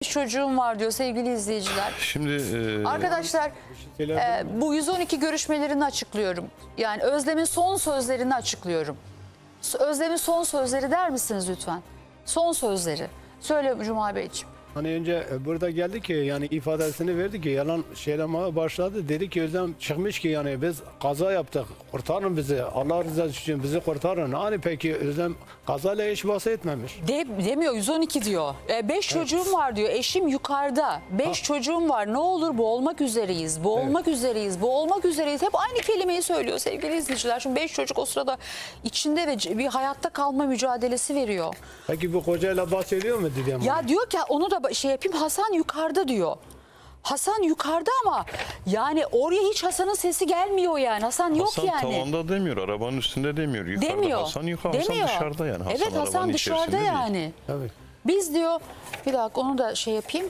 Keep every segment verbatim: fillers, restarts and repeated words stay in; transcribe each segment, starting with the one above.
Çocuğum var diyor sevgili izleyiciler. Şimdi e... arkadaşlar e, bu yüz on iki görüşmelerini açıklıyorum. Yani Özlem'in son sözlerini açıklıyorum. Özlem'in son sözleri der misiniz lütfen? Son sözleri. Söyle Cuma Beyciğim. Hani önce burada geldi ki yani ifadesini verdi ki yalan şeylemeye başladı. Dedi ki Özlem çıkmış ki yani biz kaza yaptık. Kurtarın bizi. Allah rızası için bizi kurtarın. Hani peki Özlem kazayla hiç bahsetmemiş. De, demiyor yüz on iki diyor. E, beş evet. çocuğum var diyor. Eşim yukarıda. Beş ha. çocuğum var. Ne olur bu olmak üzereyiz. Bu evet. olmak üzereyiz. Bu olmak üzereyiz. Hep aynı kelimeyi söylüyor sevgili izleyiciler. Şimdi beş çocuk o sırada içinde ve bir hayatta kalma mücadelesi veriyor. Peki bu kocayla bahsediyor mu Didem Hanım? Ya diyor ki onu da şey yapayım, Hasan yukarıda diyor. Hasan yukarıda ama yani oraya hiç Hasan'ın sesi gelmiyor yani. Hasan yok Hasan yani. Hasan tavanda demiyor, arabanın üstünde demiyor. Yukarıda demiyor. Hasan yukarıda, demiyor. Hasan dışarıda yani. Hasan evet Hasan dışarıda yani. Evet. Biz diyor, bir dakika onu da şey yapayım.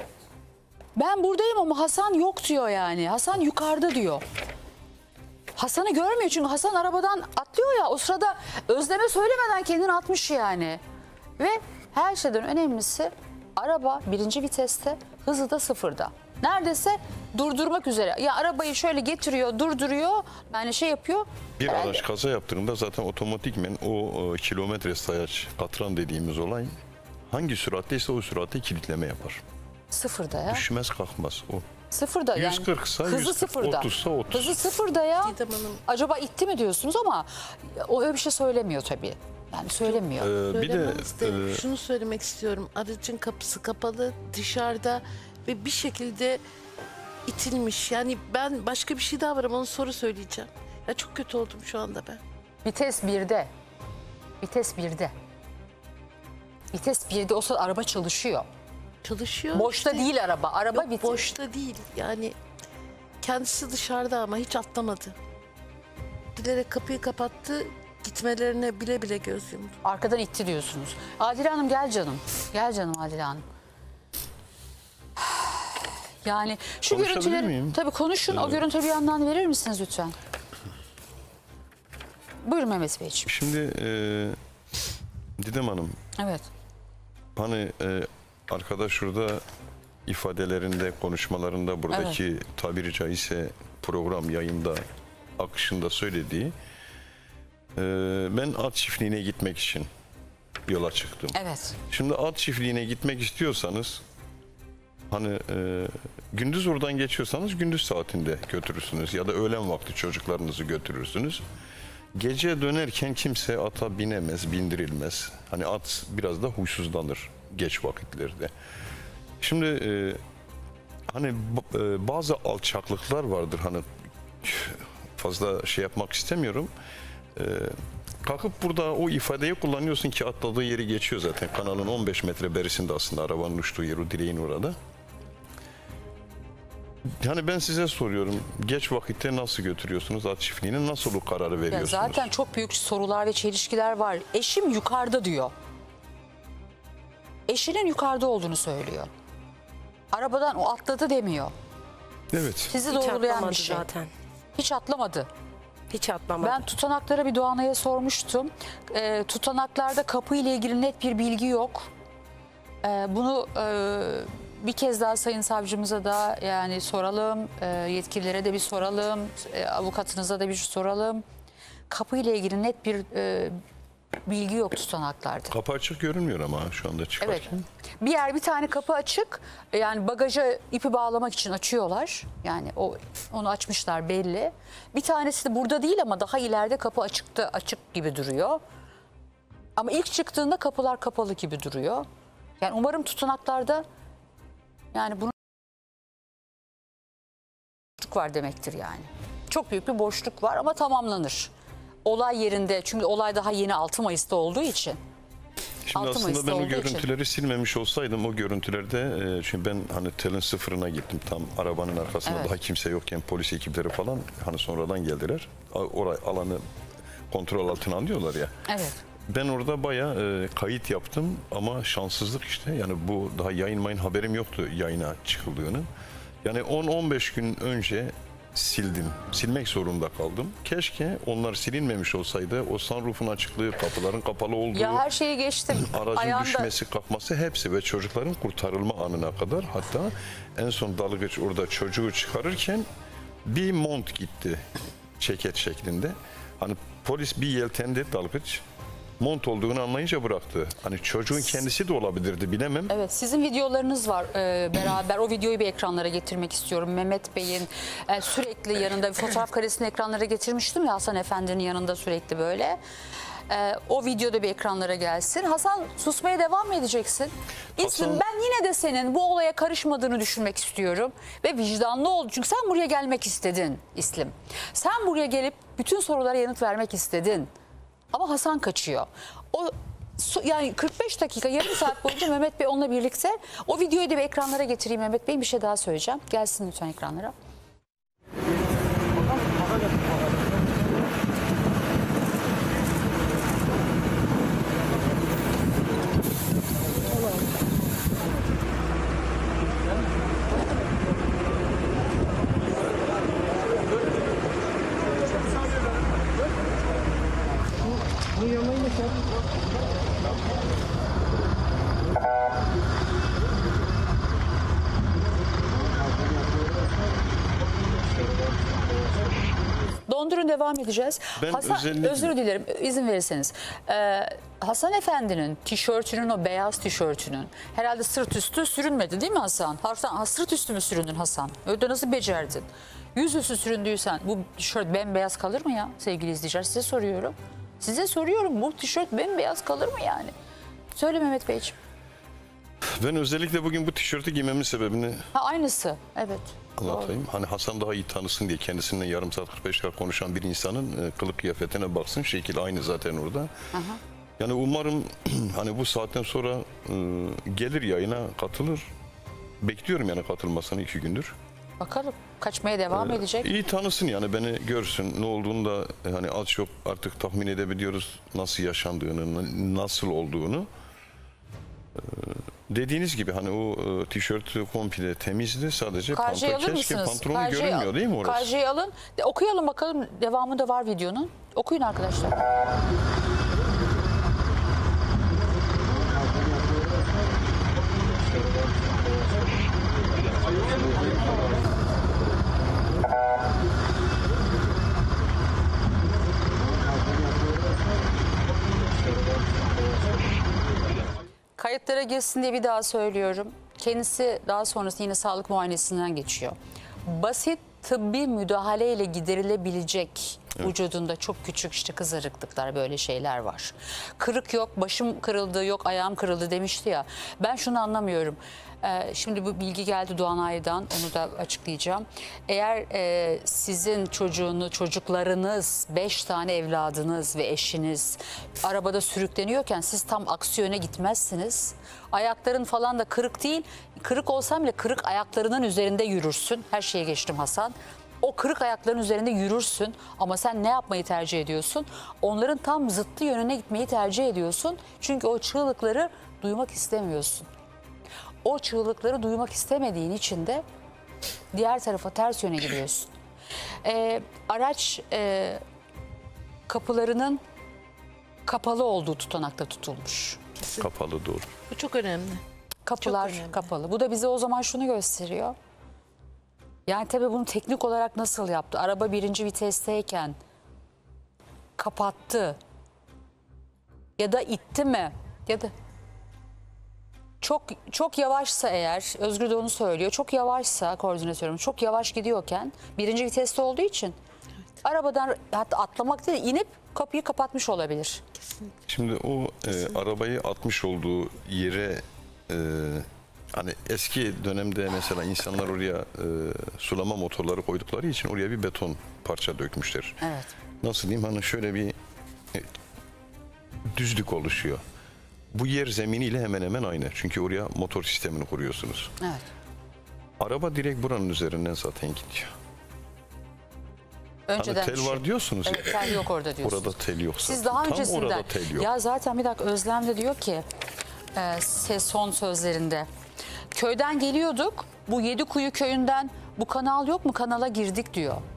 Ben buradayım ama Hasan yok diyor yani. Hasan yukarıda diyor. Hasan'ı görmüyor çünkü Hasan arabadan atlıyor ya. O sırada Özlem'e söylemeden kendini atmış yani. Ve her şeyden önemlisi araba birinci viteste, hızı da sıfırda. Neredeyse durdurmak üzere. Ya arabayı şöyle getiriyor, durduruyor, yani şey yapıyor. Bir herhalde. araç kaza yaptığında zaten otomatikmen o e, kilometre sayaç, katran dediğimiz olay hangi süratteyse o süratte kilitleme yapar. Sıfırda ya. Düşmez kalkmaz o. Sıfırda yani. yüz kırk ise hızı sıfırda. otuzsa otuz. Hızı sıfırda ya. Acaba itti mi diyorsunuz ama o öyle bir şey söylemiyor tabii. Yani söylemiyor. Ee, bir de e... şunu söylemek istiyorum. Aracın kapısı kapalı, dışarıda ve bir şekilde itilmiş. Yani ben başka bir şey daha var ama onu sonra söyleyeceğim. Ya çok kötü oldum şu anda ben. Vites birde. Vites birde. Vites birde olsa araba çalışıyor. Çalışıyor. Boşta işte. değil araba. Araba Yok, vites. boşta değil. Yani kendisi dışarıda ama hiç atlamadı. Dilerek kapıyı kapattı. Gitmelerine bile bile göz yumdu. Arkadan itti diyorsunuz. Adile Hanım gel canım. Gel canım Adile Hanım. Yani şu görüntüleri tabii konuşun. Evet. O görüntüleri bir yandan verir misiniz lütfen? Buyurun Mehmet Beyciğim. Şimdi e, Didem Hanım. Evet. Hani e, arkadaş şurada ifadelerinde, konuşmalarında buradaki evet. tabiri caizse program yayında akışında söylediği e, ben at çiftliğine gitmek için yola çıktım. Evet. Şimdi at çiftliğine gitmek istiyorsanız hani e, gündüz oradan geçiyorsanız gündüz saatinde götürürsünüz ya da öğlen vakti çocuklarınızı götürürsünüz. Gece dönerken kimse ata binemez, bindirilmez. Hani at biraz da huysuzlanır geç vakitlerde. Şimdi e, hani e, bazı alçaklıklar vardır hani fazla şey yapmak istemiyorum. E, kalkıp burada o ifadeyi kullanıyorsun ki atladığı yeri geçiyor zaten. Kanalın on beş metre berisinde aslında arabanın uçtuğu yer, o direğin orada. Yani ben size soruyorum, geç vakitte nasıl götürüyorsunuz at çiftliğine, nasıl o kararı veriyorsunuz? Ya zaten çok büyük sorular ve çelişkiler var. Eşim yukarıda diyor. Eşinin yukarıda olduğunu söylüyor. Arabadan o atladı demiyor. Evet. Sizi Hiç doğrulayan bir şey. Zaten. Hiç atlamadı. Hiç atlamadı. Ben tutanaklara bir Doğanay'a sormuştum. E, tutanaklarda kapı ile ilgili net bir bilgi yok. E, bunu e, bir kez daha Sayın Savcımıza da yani soralım, e, yetkililere de bir soralım, e, avukatınıza da bir soralım. Kapı ile ilgili net bir e, bilgi yok tutanaklarda. Kapı açık görünmüyor ama şu anda çıkarken. Evet. Bir yer bir tane kapı açık. Yani bagaja ipi bağlamak için açıyorlar. Yani o onu açmışlar belli. Bir tanesi de burada değil ama daha ileride kapı açıkta açık gibi duruyor. Ama ilk çıktığında kapılar kapalı gibi duruyor. Yani umarım tutanaklarda yani bunun boşluk var demektir yani. Çok büyük bir boşluk var ama tamamlanır. Olay yerinde, çünkü olay daha yeni altı Mayıs'ta olduğu için. Şimdi aslında ben o görüntüleri için. silmemiş olsaydım o görüntülerde e, çünkü ben hani telin sıfırına gittim tam arabanın arkasında evet. daha kimse yokken polis ekipleri falan hani sonradan geldiler. Orayı alanı kontrol altına alıyorlar ya. Evet. Ben orada bayağı e, kayıt yaptım ama şanssızlık işte yani bu daha yayınmayın haberim yoktu yayına çıkıldığını. Yani on on beş gün önce sildim. Silmek zorunda kaldım. Keşke onlar silinmemiş olsaydı o sunroof'un açıklığı, kapıların kapalı olduğu, Ya her şeyi geçtim. aracın Ayağında- düşmesi, kalkması hepsi ve çocukların kurtarılma anına kadar, hatta en son dalgıç orada çocuğu çıkarırken bir mont gitti ceket şeklinde. Hani polis bir yeltendi, dalgıç mont olduğunu anlayınca bıraktı. Hani çocuğun kendisi de olabilirdi, bilemem. Evet, sizin videolarınız var e, beraber. O videoyu bir ekranlara getirmek istiyorum. Mehmet Bey'in e, sürekli yanında bir fotoğraf karesini ekranlara getirmiştim ya, Hasan Efendi'nin yanında sürekli böyle. E, o videoda bir ekranlara gelsin. Hasan, susmaya devam mı edeceksin? İslim, Hasan- ben yine de senin bu olaya karışmadığını düşünmek istiyorum. Ve vicdanlı ol. Çünkü sen buraya gelmek istedin İslim. Sen buraya gelip bütün sorulara yanıt vermek istedin. Ama Hasan kaçıyor. O so- yani kırk beş dakika, yarım saat boyunca Mehmet Bey onunla birlikte. O videoyu da bir ekranlara getireyim Mehmet Bey. Bir şey daha söyleyeceğim. Gelsin lütfen ekranlara. Dondurun, devam edeceğiz. Ben Hasan, özellikle- özür dilerim izin verirseniz. Ee, Hasan Efendi'nin tişörtünün, o beyaz tişörtünün herhalde sırt üstü sürünmedi değil mi Hasan? Hasan, ha, sırt üstü mü süründün Hasan? Öyle nasıl becerdin? Yüzüstü süründüysen bu tişört bembeyaz kalır mı ya sevgili izleyiciler? Size soruyorum. Size soruyorum, bu tişört bembeyaz kalır mı yani? Söyle Mehmet Beyciğim. Ben özellikle bugün bu tişörtü giymemin sebebini Ha, aynısı, evet. anlatayım. Hani Hasan daha iyi tanısın diye, kendisinden yarım saat kırk beş dakika konuşan bir insanın e, kılık kıyafetine baksın. Şekil aynı zaten orada. Yani umarım hani bu saatten sonra e, gelir yayına, katılır. Bekliyorum yani katılmasını iki gündür. Bakalım kaçmaya devam edecek. İyi tanısın yani, beni görsün. Ne olduğunu da e, hani az çok artık tahmin edebiliyoruz, nasıl yaşandığını, nasıl olduğunu. E, Dediğiniz gibi hani o e, tişörtü komple temizdi, sadece Karjıyı pantolon. alır Keşke mısınız? pantolonu Karjıyı görünmüyor al- değil mi orası? Karjıyı alın. De, okuyalım bakalım, devamı da var videonun. Okuyun arkadaşlar. Kayıtlara girsin diye bir daha söylüyorum. Kendisi daha sonrası yine sağlık muayenesinden geçiyor. Basit tıbbi müdahaleyle giderilebilecek vücudunda çok küçük işte kızarıklıklar, böyle şeyler var. Kırık yok, başım kırıldı, yok ayağım kırıldı demişti ya. Ben şunu anlamıyorum. Ee, şimdi bu bilgi geldi Doğan Ay'dan, onu da açıklayacağım. Eğer e, sizin çocuğunu, çocuklarınız, beş tane evladınız ve eşiniz arabada sürükleniyorken siz tam aksi yöne gitmezsiniz. Ayakların falan da kırık değil. Kırık olsam bile kırık ayaklarının üzerinde yürürsün. Her şeye geçtim Hasan. O kırık ayakların üzerinde yürürsün ama sen ne yapmayı tercih ediyorsun? Onların tam zıttı yönüne gitmeyi tercih ediyorsun. Çünkü o çığlıkları duymak istemiyorsun. O çığlıkları duymak istemediğin için de diğer tarafa ters yöne gidiyorsun. Ee, araç e, kapılarının kapalı olduğu tutanakta tutulmuş. Kapalı, doğru. Bu çok önemli. Kapılar Çok önemli. kapalı. Bu da bize o zaman şunu gösteriyor. Yani tabii bunu teknik olarak nasıl yaptı? Araba birinci vitesteyken kapattı. Ya da itti mi? Ya da çok çok yavaşsa eğer, Özgür de onu söylüyor. Çok yavaşsa koordinatörüm, çok yavaş gidiyorken birinci viteste olduğu için arabadan hatta atlamak değil, inip kapıyı kapatmış olabilir. Şimdi o e, arabayı atmış olduğu yere e, hani eski dönemde mesela insanlar oraya e, sulama motorları koydukları için oraya bir beton parça dökmüşler. Evet. Nasıl diyeyim, hani şöyle bir e, düzlük oluşuyor. Bu yer zeminiyle hemen hemen aynı. Çünkü oraya motor sistemini kuruyorsunuz. Evet. Araba direkt buranın üzerinden zaten gidiyor. Önceden Hani tel düşün. var diyorsunuz. Evet, tel yok orada diyorsunuz. Orada tel yok Siz zaten. daha Tam öncesinden. orada tel yok. Ya zaten bir dakika, Özlem de diyor ki e, ses son sözlerinde. Köyden geliyorduk. Bu Yedikuyu köyünden bu kanal yok mu? Kanala girdik diyor.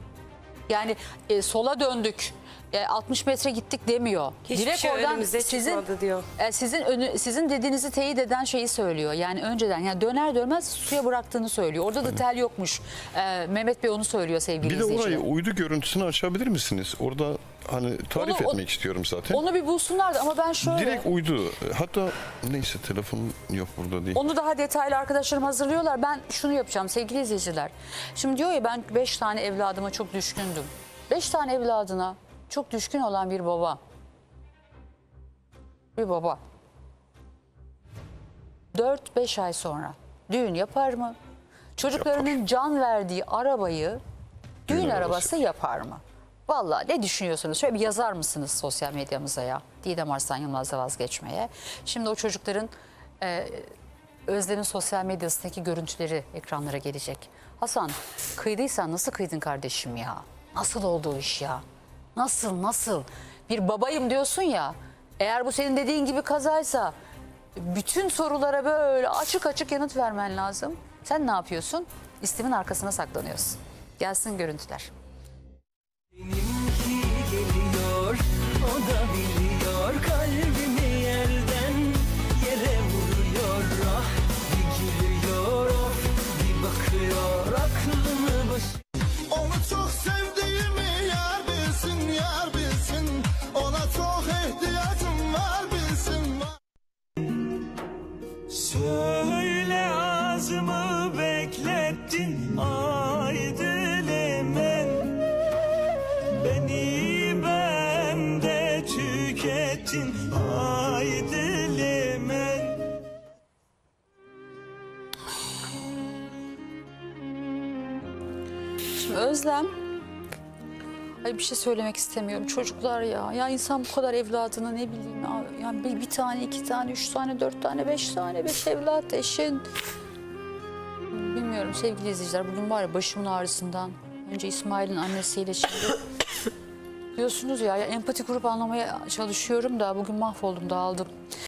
Yani e, sola döndük. E, altmış metre gittik demiyor. Hiçbir Direkt şey oradan önümüze sizin çıkmadı diyor. e, sizin önü, sizin dediğinizi teyit eden şeyi söylüyor. Yani önceden yani döner dönmez suya bıraktığını söylüyor. Orada da tel yokmuş. E, Mehmet Bey onu söylüyor sevgili Bir de izleyiciler. orayı uydu görüntüsünü açabilir misiniz? Orada hani tarif Onu- o- etmek istiyorum zaten. Onu bir bulsunlar da ama ben şöyle... Direkt uydu. Hatta neyse telefon yok burada değil. Onu daha detaylı arkadaşlarım hazırlıyorlar. Ben şunu yapacağım sevgili izleyiciler. Şimdi diyor ya ben beş tane evladıma çok düşkündüm. Beş tane evladına çok düşkün olan bir baba. Bir baba. Dört beş ay sonra düğün yapar mı? Çocuklarının can verdiği arabayı düğün, Düğün arabası arabası. yapar mı? Vallahi ne düşünüyorsunuz? Şöyle bir yazar mısınız sosyal medyamıza ya? Didem Arslan Yılmaz'la vazgeçmeye. Şimdi o çocukların e, Özlem'in sosyal medyasındaki görüntüleri ekranlara gelecek. Hasan kıydıysan nasıl kıydın kardeşim ya? Nasıl oldu o iş ya? Nasıl nasıl? Bir babayım diyorsun ya. Eğer bu senin dediğin gibi kazaysa bütün sorulara böyle açık açık yanıt vermen lazım. Sen ne yapıyorsun? İsmin arkasına saklanıyorsun. Gelsin görüntüler. Benimki geliyor, o da biliyor, kalbimi yerden yere vuruyor. Ah, bir gülüyor, of, bir bakıyor, aklını baş... Onu çok sevdiğimi yar bilsin, yar bilsin. Ona çok ihtiyacım var bilsin. Söyle ağzımı beklettin, ay dilemen. Beni bende tükettin, ay dilemen. Şimdi Özlem, ay bir şey söylemek istemiyorum. Çocuklar ya, ya insan bu kadar evladını ne bileyim ya, yani bir, bir tane, iki tane, üç tane, dört tane, beş tane, beş evlat, eşin. Bilmiyorum sevgili izleyiciler, bugün var ya başımın ağrısından. Önce İsmail'in annesiyle şimdi diyorsunuz ya, ya empati kurup anlamaya çalışıyorum da bugün mahvoldum, dağıldım.